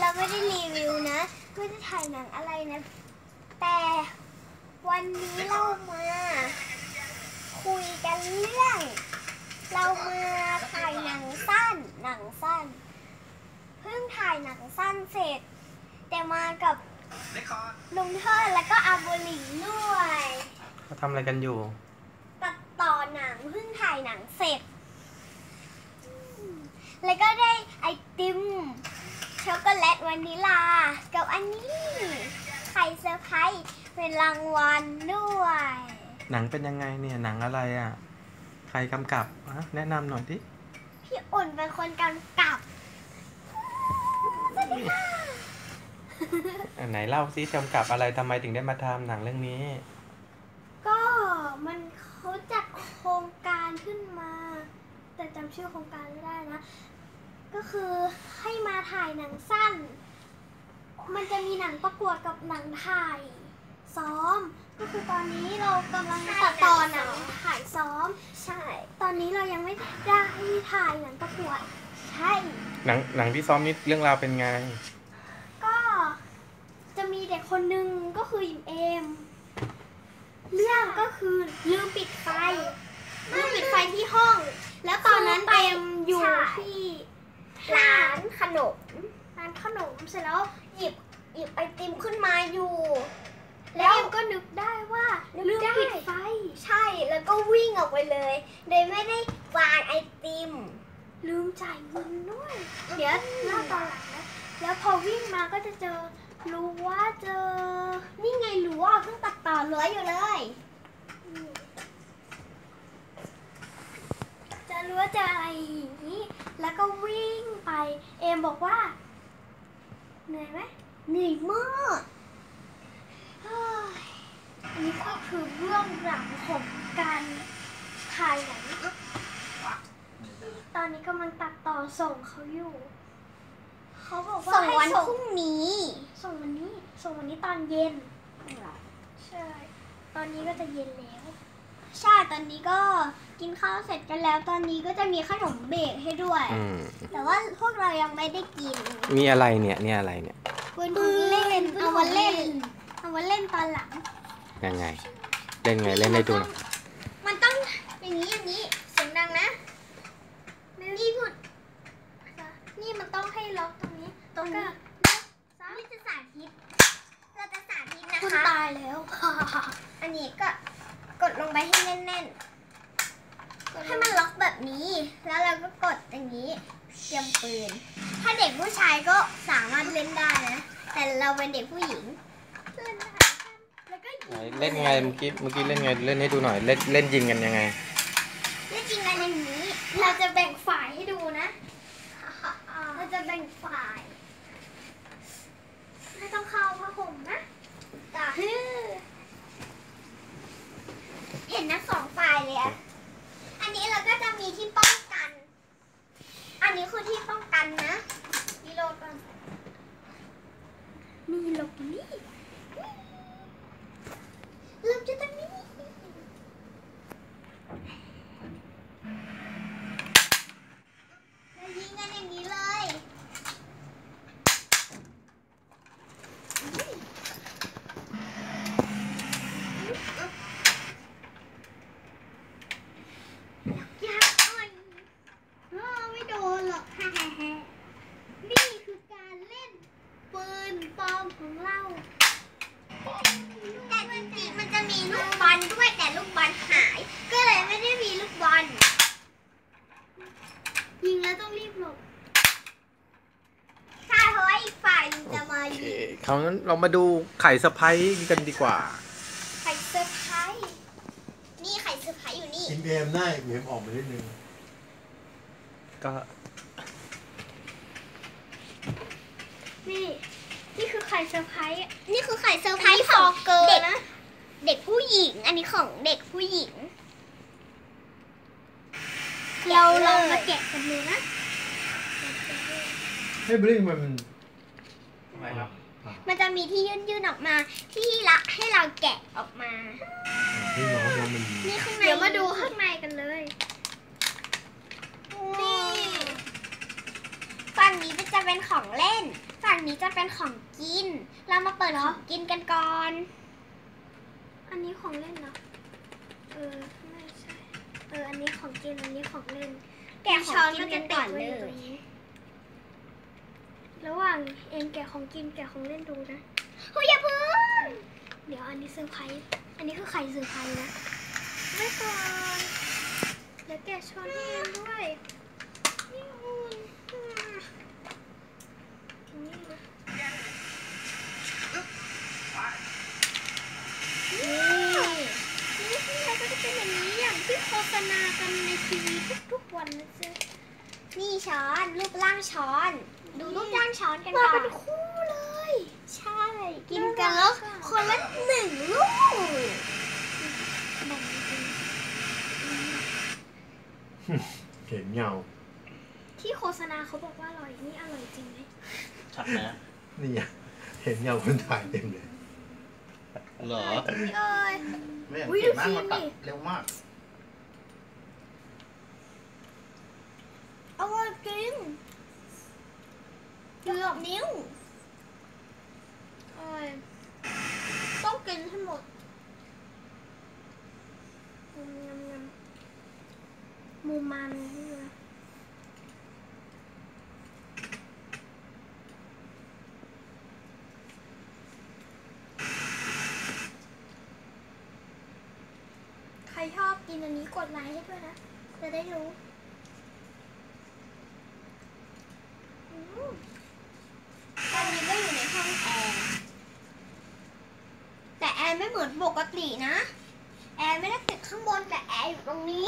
ไม่ได้รีวิวนะไม่ได้ถ่ายหนังอะไรนะแต่วันนี้เรามาคุยกันเรื่องเรามาถ่ายหนังสั้นเพิ่งถ่ายหนังสั้นเสร็จแต่มากับลุงเทิดแล้วก็อาโบลิงด้วยเขาทำอะไรกันอยู่ตัดต่อหนังเพิ่งถ่ายหนังเสร็จแล้วก็ได้ไอติมช็อกโกแลตวานิลากับอันนี้ไข่เซอร์ไพรส์เป็นรางวัลด้วยหนังเป็นยังไงเนี่ยหนังอะไรอ่ะใครกำกับแนะนำหน่อยดิพี่อุ่นเป็นคนกำกับไหนเล่าซิกำกับอะไรทำไมถึงได้มาทำหนังเรื่องนี้ก็มันเขาจัดโครงการขึ้นมาแต่จำชื่อโครงการไม่ได้นะก็คือให้มาถ่ายหนังสั้นมันจะมีหนังประกวดกับหนังถ่ายซ้อมก็คือตอนนี้เรากำลังตัดต่อหนังถ่ายซ้อมใช่ตอนนี้เรายังไม่ได้ถ่ายหนังประกวดใช่หนังที่ซ้อมนี่เรื่องราวเป็นไงก็จะมีเด็กคนหนึ่งก็คือยิมเอมเรื่องก็คือลืมปิดไฟที่ห้องแล้วตอนนั้นเอมอยู่ที่ร้านขนมเสร็จแล้วหยิบไอติมขึ้นมาอยู่แล้วเอมก็นึกได้ว่าลืมปิดไฟใช่แล้วก็วิ่งออกไปเลยโดยไม่ได้วางไอติมลืมจ่ายเงินด้วยเดี๋ยวเล่าตอนหลังนะแล้วพอวิ่งมาก็จะเจอนี่ไงรั้วเพิ่งตัดต่อรั้วอยู่เลยจะรั้วจะอะไรอย่างนี้แล้วก็วิ่งไปเอมบอกว่าเหนื่อยไหมเหนื่อยมากอันนี้ก็คือเบื้องหลังของการถ่ายหนังตอนนี้กำลังตัดต่อส่งเขาอยู่เขาบอกว่าส่งวันพรุ่งนี้ส่งวันนี้ตอนเย็นใช่ตอนนี้ก็จะเย็นแล้วใช่ตอนนี้ก็กินข้าวเสร็จกันแล้วตอนนี้ก็จะมีขนมเบรกให้ด้วยแต่ว่าพวกเรายังไม่ได้กินมีอะไรเนี่ยอะไรเนี่ยปืนเล่นเอามาเล่นตอนหลังยังไงเล่นไงเล่นให้ดูหน่อยมันต้องอย่างนี้เสียงดังนะนี่พูดนี่มันต้องให้ล็อกตรงนี้นี่จะสาธิตเราจะสาธิตนะคะคุณตายแล้วอันนี้ก็กดลงไปให้แน่นๆให้มันล็อกแบบนี้แล้วเราก็กดอย่างนี้เตรียมปืนถ้าเด็กผู้ชายก็สามารถเล่นได้นะแต่เราเป็นเด็กผู้หญิงเล่นได้แล้วก็เล่นไงเมื่อกี้เล่นไงเล่นให้ดูหน่อยเล่นยิงกันยังไงเล่นยิงกันอย่างนี้เราจะแบ่งฝ่ายให้ดูนะเราจะแบ่งฝ่ายไม่ต้องเข้าผ้าห่มนะเห็นนะสองฝ่ายเลยอะอันนี้เราก็จะมีที่ป้องกันอันนี้คือที่ป้องกันนะรีโหลดก่อนมีหลบนี่หลบจะตรงนี้เรายิงกันอย่างนี้เลยไม่โดนหรอกนี่คือการเล่นปืนปลอมของเราแต่จริงๆมันจะมีลูกบอลด้วยแต่ลูกบอลหายก็เลยไม่ได้มีลูกบอลยิงแล้วต้องรีบหลบใช่เพราะว่าอีกฝ่ายจะมายิงคราวนั้นเรามาดูไข่เซอร์ไพรส์กันดีกว่าไข่เซอร์ไพรส์นี่ไข่เซอร์ไพรส์อยู่นี่กินเอมได้เอมออกมานิดนึงก็นี่คือไข่เซอร์ไพรส์นี่คือไข่เซอร์ไพรส์ของเด็กนะเด็กผู้หญิงอันนี้ของเด็กผู้หญิงเราลองมาแกะกันดูนะให้บลิ้งมันทำไมครับมันจะมีที่ยื่นออกมาที่ละให้เราแกะออกมานี่ข้างในเดี๋ยวมาดูข้างในกันเลยนี่ฝั่งนี้จะเป็นของเล่นฝั่งฝั่งนี้จะเป็นของกิน เรามาเปิดของกินกันก่อนอันนี้ของเล่นเนาะไม่ใช่อันนี้ของกินอันนี้ของเล่นแกะของกินกันก่อนเลช้มัจะติดไว้ตรยงนี้ระหว่างเองแกะของกินแกะของเล่นดูนะเฮ้ยอย่าเพิ่งเดี๋ยวอันนี้เซอร์ไพรส์อันนี้คือไข่เซอร์ไพรส์นะไม่ก่อนเดี๋ยวแกะช้อนให้เองด้วยนี่อุ่นนี่นะ นี่ที่ไทยก็จะเป็นอย่างนี้อย่างที่โฆษณากันในทีวีทุกๆวันนะจ๊ะนี่ช้อนรูปร่างช้อน ดูรูปร่างช้อนกันมาก่อเป็น นคู่เลยใช่ กินกันแล้วคนละ1 ลูกแบ่งกันเห็นเงาที่โฆษณาเขาบอกว่าอร่อยนี่อร่อยจริงไหมชัดไหมนี่ไงเห็นเงาคนถ่ายเต็มเลยเหรอนี่เอ้ยไม่เห็นอุ๊ยเก่งมากดูมาตัดสิเร็วมากอร่อยจริงเกือบนิ้วอร่อยต้องกินให้หมดยำมูมันนี่นะใครชอบกินอันนี้กดไลค์ให้ด้วยนะ จะได้รู้ตอนนี้ก็อยู่ในห้องแอร์ แต่แอร์ไม่เหมือนปกตินะ แอร์ไม่ได้ติดข้างบนแต่แอร์อยู่ตรงนี้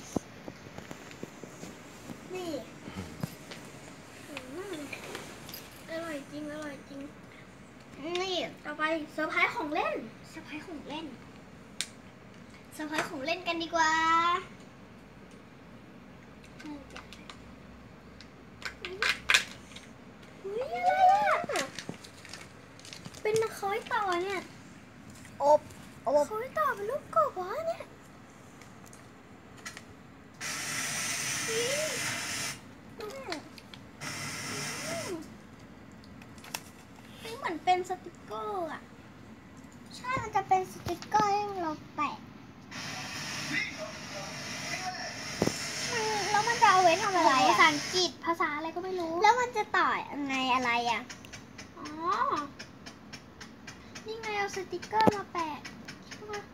นี่อร่อยจริง อร่อยจริงนี่ต่อไปเซอร์ไพรส์ของเล่นเซอร์ไพรส์ของเล่นเซอร์ไพรส์ของเล่นกันดีกว่าอุ้ยอะไรอ่ะ เป็นคอยต่อเนี่ยอบอบคอยต่อเป็นรูปกบวะเนี่ยนี่เหมือนเป็นสติกเกอร์อ่ะใช่ มันจะเป็นสติกเกอร์ที่เราแปะแล้วมันจะเอาไว้ทำอะไรภาษาอะอังกฤษภาษาอะไรก็ไม่รู้แล้วมันจะต่อยังไงอะไรอะอ๋อ นี่ไงเอาสติกเกอร์มาแปะใช่ปะ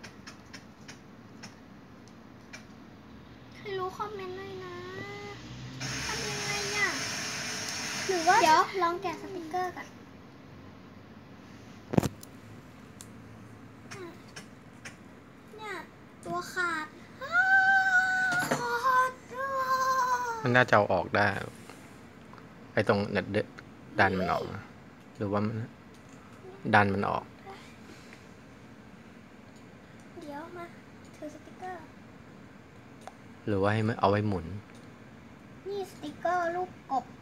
ใครรู้คอมเมนต์เลยนะทำยังไงอ่ะหรือว่าเดี๋ยวลองแกะสติกเกอร์กันเนี่ยตัวขาดขาดด้วยมันน่าจะเอาออกได้ ไอ้ตรงดันมันออก หรือว่ามันดันมันออกเดี๋ยวมาถือสติกเกอร์หรือว่าให้มันเอาไว้หมุนนี่สติกเกอร์รูปกบ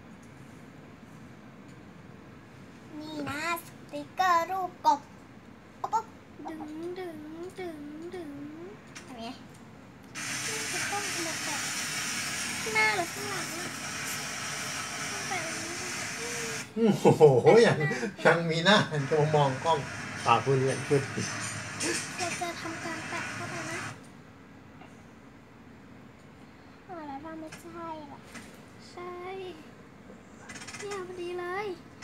นี่นะสติกเกอร์รูปกบปุ๊บดึงดึงดึงดึงทำไงนี่จะต้องมาแปะข้างหน้าหรือข้างหลังอ่ะต้องแปะแบบนี้โอ้โหยังมีหน้าตัวมองกล้องปากคุณเรียนขึ้นเราจะทำการแปะเข้าไปนะแล้วถ้าไม่ใช่ล่ะใช่ เนี่ยพอดีเลย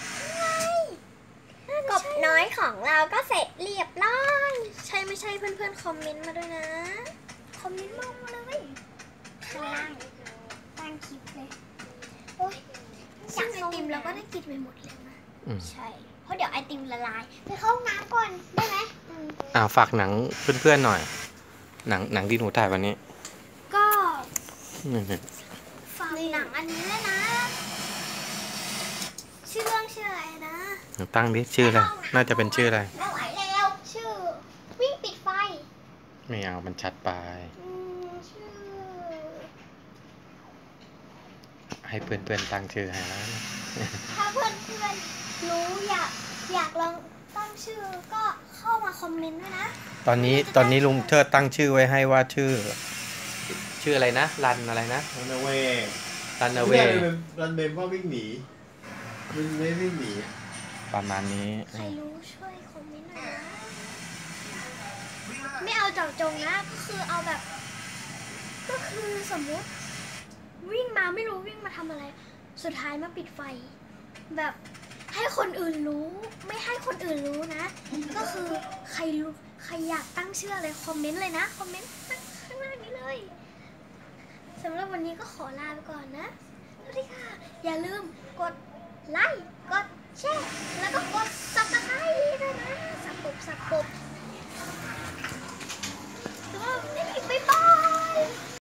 กบน้อยของเราก็เสร็จเรียบร้อยใช่ไม่ใช่เพื่อนๆคอมเมนต์มาด้วยนะ คอมเมนต์มาเลยข้างล่างตั้งคลิปเลย โอ๊ยซึ่งไอติมเราก็ได้กินไปหมดแล้วนะอืมใช่ เพราะเดี๋ยวไอติมละลาย ไปเข้าห้องน้ำก่อนได้ไหมฝากหนังเพื่อนๆหน่อย หนังที่หนูถ่ายวันนี้ก็นี่ฝากหนังอันนี้เลยนะ ชื่อเรื่องชื่ออะไรนะๆตั้งดิชื่ออะไร น่าจะเป็นชื่ออะไรไม่ไหวแล้วชื่อวิ่งปิดไฟไม่เอา มันชัดไปชื่อให้เพื่อนๆตั้งชื่อให้แล้วนะถ้าเพื่อนๆรู้อยากลองตั้งชื่อก็เข้ามาคอมเมนต์ด้วยนะตอนนี้ลุงเชิดตั้งชื่อไว้ให้ว่าชื่ออะไรนะ รันอะไรนะรันเวย์รันเวไม่ย์ได้รันเวย์ว่าวิ่งหนีมันไม่วิ่งหนีประมาณนี้ใครรู้ช่วยคอมเมนต์หน่อยนะ ไม่เอาเจาะจงนะ ก็คือเอาแบบ ก็คือสมมุติ วิ่งมาไม่รู้วิ่งมาทำอะไร สุดท้ายมาปิดไฟ แบบให้คนอื่นรู้ ไม่ให้คนอื่นรู้นะ ก็คือใครรู้ใครอยากตั้งชื่ออะไรคอมเมนต์เลยนะ คอมเมนต์ข้างล่างนี้เลยสำหรับวันนี้ก็ขอลาไปก่อนนะสวัสดีค่ะ อย่าลืมกดไลค์ กดแชร์ แล้วก็กด subscribe ด้วยนะ สับปุบ